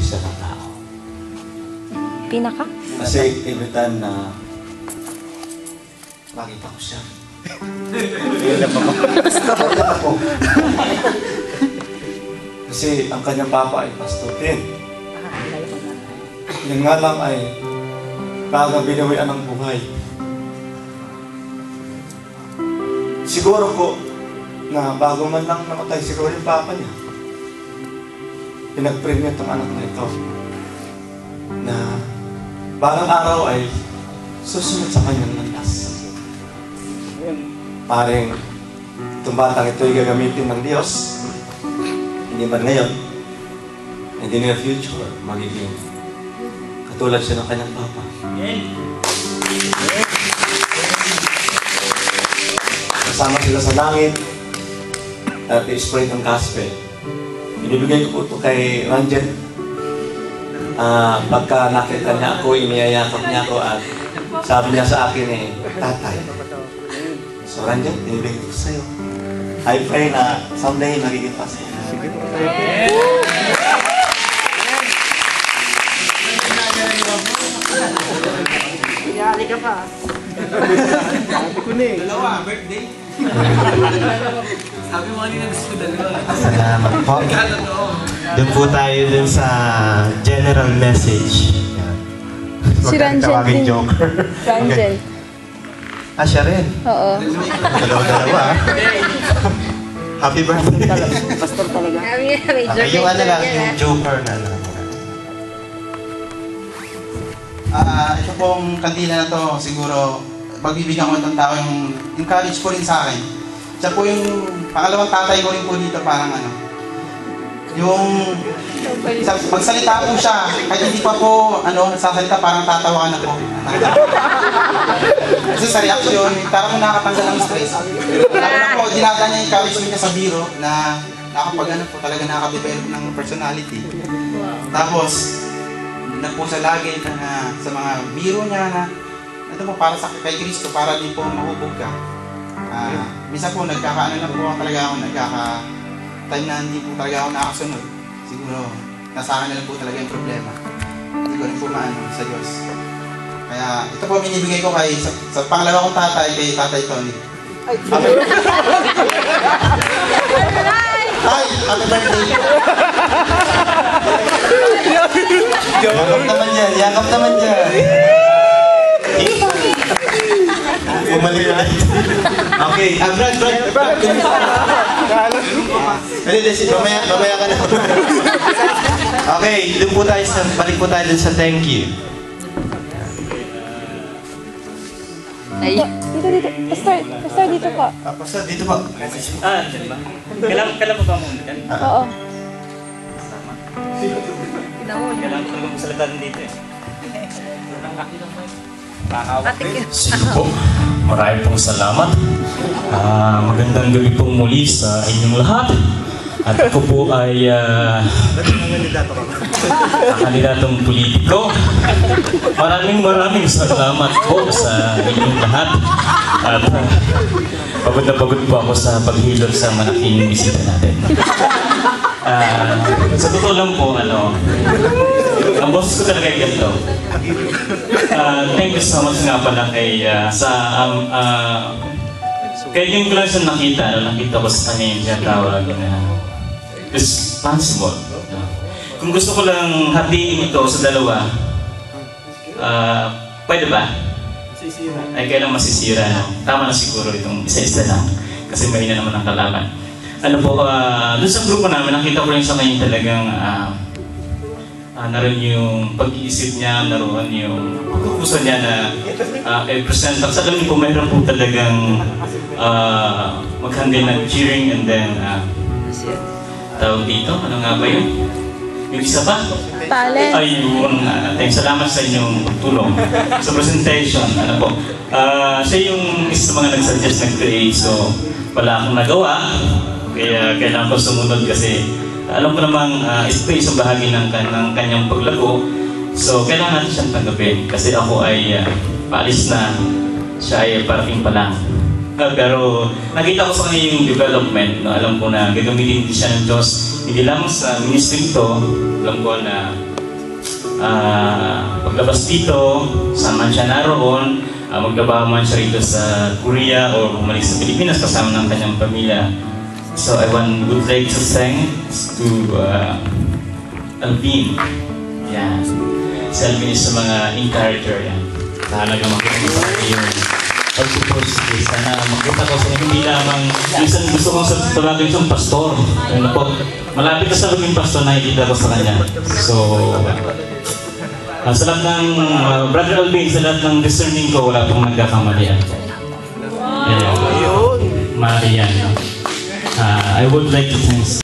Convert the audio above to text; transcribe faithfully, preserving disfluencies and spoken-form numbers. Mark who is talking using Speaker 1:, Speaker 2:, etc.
Speaker 1: siya ng tao.
Speaker 2: Pinaka?
Speaker 1: Kasi every time na makita ko siya. Ilan pa ako. Kasi ang kanyang papa ay Pastor Ken. Yan nga lang ay bagang binawian ng buhay. Siguro ko na bago man lang namatay, siguro yung papa niya. Pinag-pray niya itong anak na ito. Na parang araw ay susunod sa kanyang landas. Paring itong batang ito ay gagamitin ng Diyos. Hindi man ngayon, hindi in the future, magiging katulad siya ng kanyang papa. Kasama sila sa langit at i-spread ng gospel. Inibigay ko po ito kay Ranjen. Uh, pagka nakita niya ako, iniyayakap niya ako at sabi niya sa akin eh, tatay. So Ranjen, inibigay ko sa'yo. I pray na someday magiging pastor.
Speaker 3: Yari ka pa. Sabi ko na eh. Dalawa, birthday. Sabi mo kanina gusto ko dalawa.
Speaker 4: Salamat po. Doon po tayo dun sa general message.
Speaker 2: Si Ranjel din.
Speaker 4: Joker.
Speaker 2: Ranjel.
Speaker 4: Ah, siya rin?
Speaker 2: Oo.
Speaker 4: Dalawa-dalawa. Happy birthday.
Speaker 3: Pastor talaga.
Speaker 4: Okay, yung ano lang, yung Joker na lang.
Speaker 5: Ah, ito pong kantina na to, siguro pagbibigyan ko itong tao yung encourage po rin sa akin. Siya po yung pangalawang tatay ko rin po dito, parang ano. Yung sa, magsalita po siya, kahit hindi pa po ano, nagsasalita, parang tatawa na po. Kasi sa reaction, parang nakakatanggal ng stress. Lalo na po, dinadaan niya yung encouragement niya sa biro na nakapag ano po, talaga nakaka-develop ng personality. Tapos, na po sa lagi na sa mga biro niya na ito po para sa kay Kristo, para din po mahubog ka. Uh, minsan po nagkakaano na po talaga ako, nagkaka time na hindi po talaga ako nakasunod. Siguro nasa akin na lang po talaga yung problema. Hindi ko rin po maano sa Diyos. Kaya ito po minibigay ko kay sa, sa pangalawa kong tatay, kay Tatay Tony. Happy Ay, happy birthday!
Speaker 4: Yakap naman yan, yakap naman yan. Bumalik na. Okay, ah, Brad, Brad. Mamaya, mamaya ka na. Okay, doon po tayo sa, balik po tayo dun sa thank you.
Speaker 2: Ay. Dito, dito. Pastor, pastor, dito po.
Speaker 4: Ah, pastor, dito po.
Speaker 6: Ah, dyan ba? Kailangan, kailangan mo ba mo dyan?
Speaker 2: Oo.
Speaker 6: Kailangan ko talagang magsalita dito eh.
Speaker 7: Sige po, maraming pong salamat. Uh, magandang gabi po muli sa inyong lahat. At ako po ay uh, kandidatong politiko. Maraming maraming salamat po sa inyong lahat. At uh, pagod na pagod po ako sa paghilot sa malaking bisita natin. Uh, sa totoo lang po, ano, ang boss ko talaga ay ganito. Uh, thank you so much nga pala kay, uh, sa, um, uh, kaya yung ko lang siya nakita, no, nakita ko sa kanya yung tinatawag na responsible. No? Kung gusto ko lang hatiin ito sa dalawa, uh, pwede ba? Ay kailang masisira, no? Tama na siguro itong isa-isa lang, kasi mahina naman ang kalaban. Ano po, uh, doon sa grupo namin, nakita ko rin sa kanya talagang uh, uh, naroon yung pag-iisip niya, naroon yung pagkukusa niya na uh, i-present. Tapos alam niyo po, mayroon po talagang uh, mag-handle ng cheering and then uh, tawag dito, ano nga ba yun? Yung isa pa?
Speaker 2: Talent.
Speaker 7: Ayun, uh, thanks, salamat sa inyong tulong sa presentation. Ano po, uh, siya yung isa sa mga nag-suggest, nag-create, so wala akong nagawa. Kaya kailangan ko sumunod kasi alam ko namang uh, ito ay isang bahagi ng, ng kanyang paglago. So kailangan natin siyang tanggapin kasi ako ay uh, paalis na, siya ay parating pa lang. Uh, pero nakita ko sa kanya yung development, no? Alam ko na gagamitin din siya ng Diyos hindi lang sa ministry ito. Alam ko na ah, paglabas dito, saan man siya naroon, uh, magtrabaho man siya rito sa Korea o bumalik sa Pilipinas kasama ng kanyang pamilya. So I want, would like to thank to uh, Alvin. Yan. Si Alvin is sa mga encourager yan. Talaga makita ko sa yung pag-suppose. Sana makita ko sa hindi lamang minsan gusto kong tawagin siyang pastor. Ano po, malapit na sa maging pastor, nakikita ko sa kanya. So, uh, sa lahat ng uh, Brother Alvin, sa lahat ng discerning ko, wala pong nagkakamalian. Ayun. Marian. Uh, I would like to thank